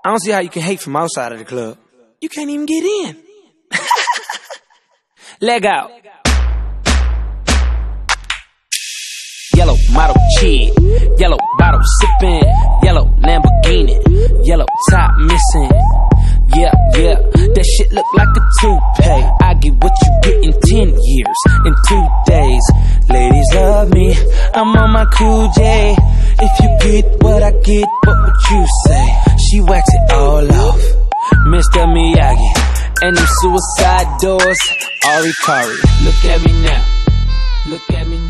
I don't see how you can hate from outside of the club. You can't even get in. Leg out. Yellow model kid, yellow bottle sipping, yellow Lamborghini, yellow top missing. Yeah, yeah, that shit look like a toupee. I get what you get in 10 years, in 2 days. Ladies love me, I'm on my cool J. If you get what I get, what would you say? She wax it all off, Mr. Miyagi. And them suicide doors, Ari Kari. Look at me now, look at me now.